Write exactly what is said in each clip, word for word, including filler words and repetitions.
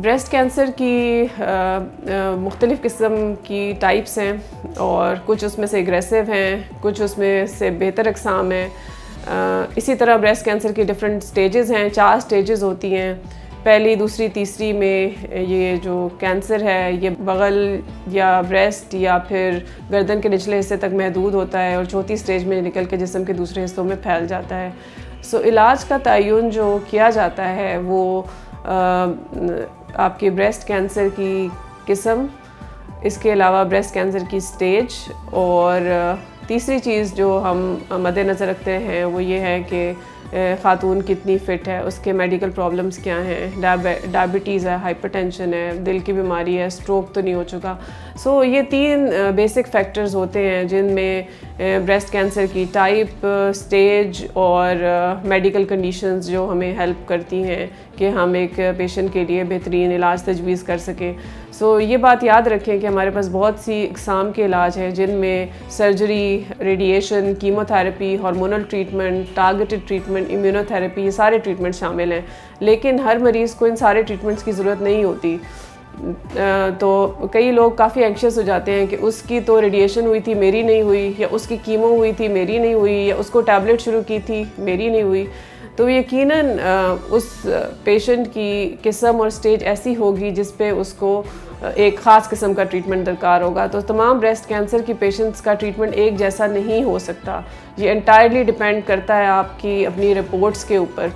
Breast cancer की मुख्तलिफ़ किस्म की टाइप्स हैं और कुछ उसमें से एग्रेसिव हैं, कुछ उसमें से बेहतर अक़साम हैं। इसी तरह ब्रेस्ट कैंसर की डिफरेंट स्टेजेस हैं, चार स्टेजेस होती हैं। पहली, दूसरी, तीसरी में ये जो कैंसर है ये बगल या ब्रेस्ट या फिर गर्दन के निचले हिस्से तक महदूद होता है और चौथी स्टेज में निकल के जिस्म के दूसरे हिस्सों में फैल जाता है। सो so, इलाज का तयन जो किया जाता है वो आ, आपके ब्रेस्ट कैंसर की किस्म, इसके अलावा ब्रेस्ट कैंसर की स्टेज, और तीसरी चीज़ जो हम मद्देनज़र रखते हैं वो ये है कि ख़ातून कितनी फ़िट है, उसके मेडिकल प्रॉब्लम्स क्या हैं, डायबिटीज़ है, हाइपरटेंशन है, दिल की बीमारी है, स्ट्रोक तो नहीं हो चुका। सो so, ये तीन बेसिक फैक्टर्स होते हैं जिनमें ब्रेस्ट कैंसर की टाइप, स्टेज और मेडिकल कंडीशंस जो हमें हेल्प करती हैं कि हम एक पेशेंट के लिए बेहतरीन इलाज तजवीज़ कर सकें। सो so, ये बात याद रखें कि हमारे पास बहुत सी इक़साम के इलाज हैं जिनमें surgery, radiation, chemotherapy, hormonal treatment, targeted treatment, immunotherapy, ये सारे ट्रीटमेंट शामिल हैं। लेकिन हर मरीज़ को इन सारे ट्रीटमेंट्स की ज़रूरत नहीं होती। तो कई लोग काफ़ी एंक्शस हो जाते हैं कि उसकी तो रेडिएशन हुई थी, मेरी नहीं हुई, या उसकी कीमो हुई थी, मेरी नहीं हुई, या उसको टैबलेट शुरू की थी, मेरी नहीं हुई। तो यकीनन उस पेशेंट की किस्म और स्टेज ऐसी होगी जिस पे उसको एक ख़ास किस्म का ट्रीटमेंट दरकार होगा। तो तमाम ब्रेस्ट कैंसर की पेशेंट्स का ट्रीटमेंट एक जैसा नहीं हो सकता। ये एंटायरली डिपेंड करता है आपकी अपनी रिपोर्ट्स के ऊपर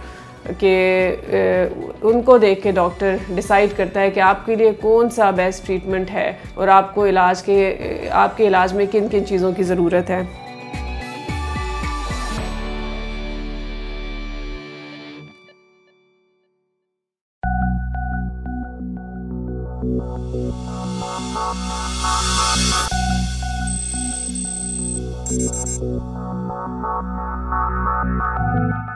कि उनको देख के डॉक्टर डिसाइड करता है कि आपके लिए कौन सा बेस्ट ट्रीटमेंट है और आपको इलाज के आपके इलाज में किन किन चीज़ों की ज़रूरत है। Thank you.